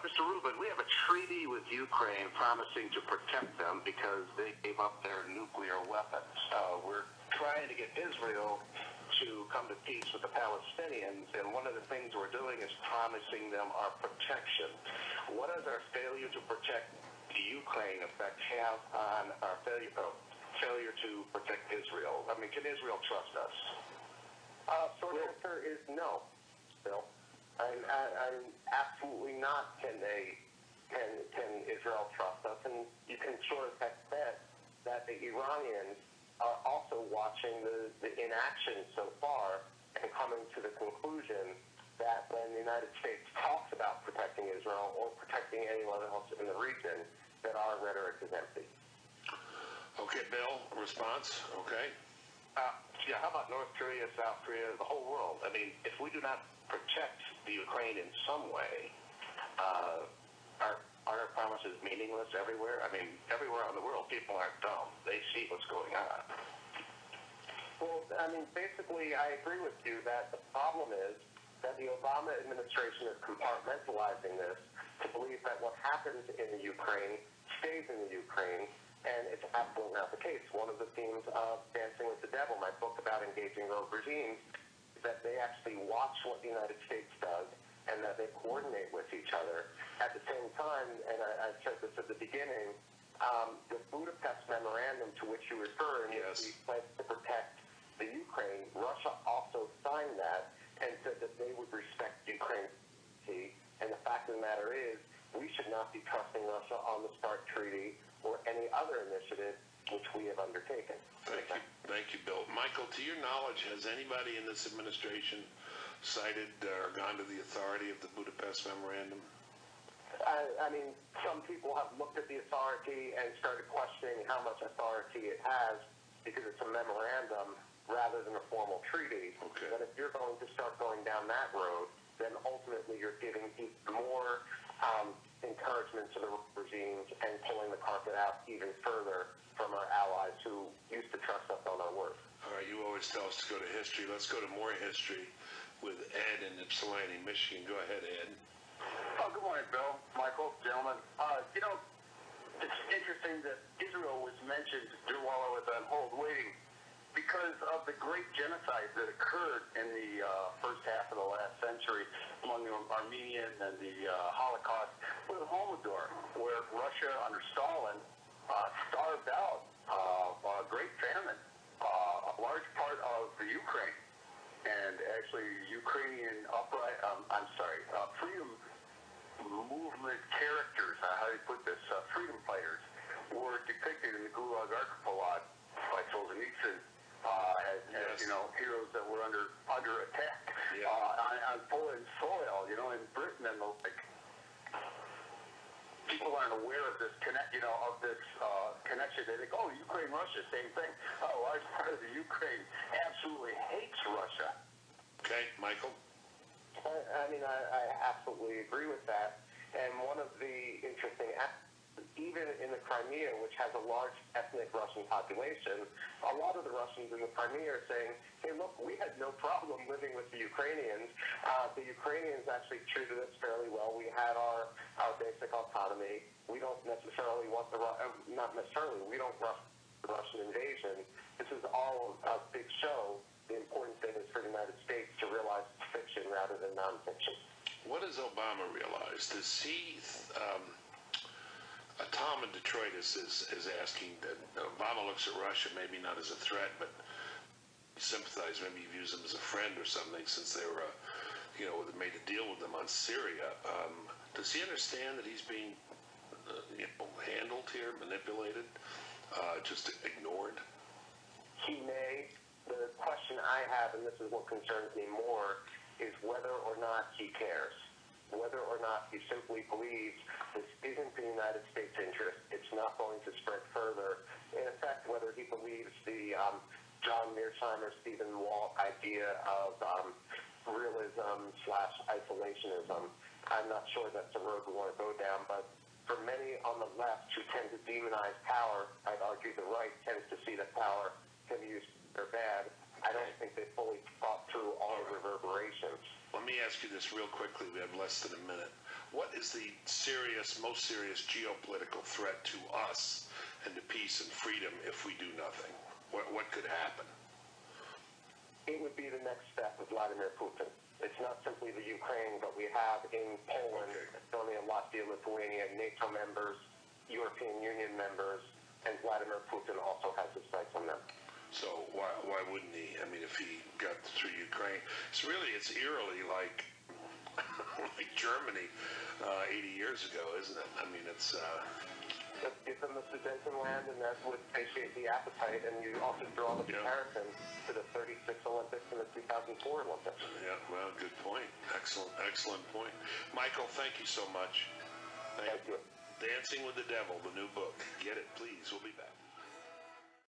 Mr. Rubin, we have a treaty with Ukraine promising to protect them because they gave up their nuclear weapons. We're trying to get Israel to come to peace with the Palestinians, and one of the things we're doing is promising them our protection. What does our failure to protect the Ukraine effect have on our failure to protect Israel? I mean, can Israel trust us? Short answer is no, Bill. I'm absolutely not. Can Israel trust us? And you can sure as heck bet that the Iranians are also watching the inaction so far and coming to the conclusion that when the United States talks about protecting Israel or protecting anyone else in the region, that our rhetoric is empty. Okay, Bill, response? Okay. Yeah, how about North Korea, South Korea, the whole world? I mean, if we do not protect the Ukraine in some way, are our promises meaningless everywhere? I mean, everywhere in the world, people aren't dumb. They see what's going on. Well, I mean, basically, I agree with you that the problem is that the Obama administration is compartmentalizing this to believe that what happens in the Ukraine stays in the Ukraine, and it's absolutely not the case. One of the themes of Dancing with the Devil, my book about engaging rogue regimes, is that they actually watch what the United States does and that they coordinate with each other. At the same time, and I said this at the beginning, the Budapest Memorandum to which you refer, in which we pledged to protect the Ukraine, Russia also signed that and said that they would respect Ukraine's sovereignty. And the fact of the matter is, we should not be trusting Russia on the START Treaty or any other initiative which we have undertaken. Thank you, Bill. Michael, to your knowledge, has anybody in this administration cited or gone to the authority of the Budapest Memorandum? I mean, some people have looked at the authority and started questioning how much authority it has because it's a memorandum rather than a formal treaty. Okay. But if you're going to start going down that road, then ultimately you're giving more encouragement to the regimes and pulling the carpet out even further from our allies who used to trust us on our word. All right, you always tell us to go to history. Let's go to more history with Ed in Ypsilanti, Michigan. Go ahead, Ed. Oh, good morning, Bill, Michael, gentlemen. It's interesting that Israel was mentioned while I was on hold waiting because of the great genocide that occurred in the first half of the last century among the Armenians and the Holocaust was Holodomor, where Russia under Stalin starved out a great famine, a large part of the Ukraine. And actually, Ukrainian freedom movement characters, how do you put this, freedom fighters, were depicted in the Gulag Archipelago by Solzhenitsyn as heroes that were under attack on foreign soil, in Britain and the like. People aren't aware of this connection. They think, oh, Ukraine, Russia, same thing. A large part of the Ukraine absolutely hates Russia. Okay, Michael? I mean, I absolutely agree with that. And one of the interesting aspects, even in the Crimea, which has a large ethnic Russian population, a lot of the Russians in the Crimea are saying, hey, look, we had no problem living with the Ukrainians. The Ukrainians actually treated us fairly well. We had our basic autonomy. We don't necessarily want we don't rush the Russian invasion. This is all a big show. The important thing is for the United States to realize it's fiction rather than nonfiction. What does Obama realize? Does he... Tom in Detroit is asking that Obama looks at Russia maybe not as a threat, but sympathize. Maybe he views them as a friend or something since they were, made a deal with them on Syria. Does he understand that he's being, handled here, manipulated, just ignored? He may. The question I have, and this is what concerns me more, is whether or not he cares. Whether or not he simply believes this isn't the United States' interest, it's not going to spread further. In effect, whether he believes the John Mearsheimer, Stephen Walt idea of realism/isolationism, I'm not sure that's the road we want to go down, but for many on the left who tend to demonize power, I'd argue the right tends to see that power can be used for bad. I don't think they fully thought through all the reverberations. let me ask you this real quickly. We have less than a minute. What is the most serious geopolitical threat to us and to peace and freedom if we do nothing? What could happen? It would be the next step of Vladimir Putin. It's not simply the Ukraine, but we have in Poland, Estonia, Latvia, Lithuania, NATO members, European Union members, and Vladimir Putin also has his sights on them. So why wouldn't he? I mean, if he got through Ukraine, it's eerily like like Germany 80 years ago, isn't it? I mean, it's. Let's give them the Sudetenland, and that would satiate the appetite. And you also draw the comparison to the 36 Olympics and the 2004 Olympics. Yeah, well, good point. Excellent point. Michael, thank you so much. Thank you. Dancing with the Devil, the new book. Get it, please. We'll be back.